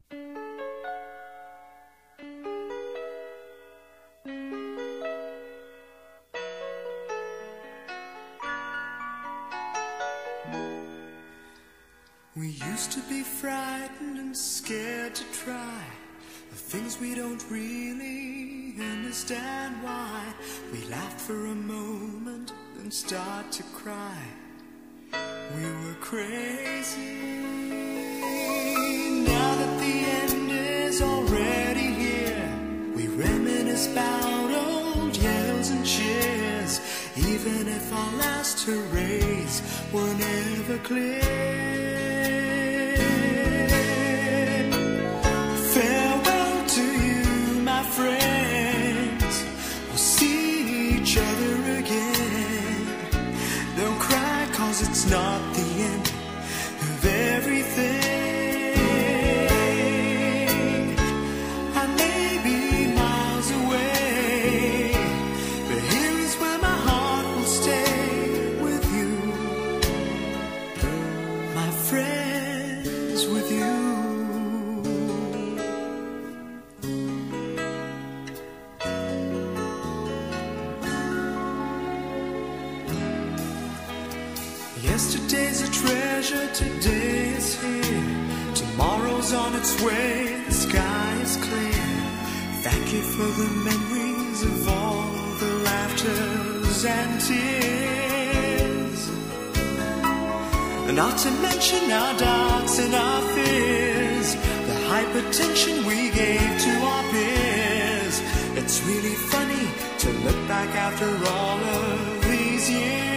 We used to be frightened and scared to try the things we don't really understand why. We laughed for a moment, then start to cry. We were crazy. Now that the end is already here, we reminisce about old yells and cheers, even if our last hurrays were never clear. Friends, we'll see each other again. Don't cry, 'cause it's not the end of everything. I may be miles away, but here is where my heart will stay with you, my friends, with you. Yesterday's a treasure, today is here. Tomorrow's on its way, the sky is clear. Thank you for the memories of all the laughters and tears, and not to mention our doubts and our fears, the hypertension we gave to our peers. It's really funny to look back after all of these years.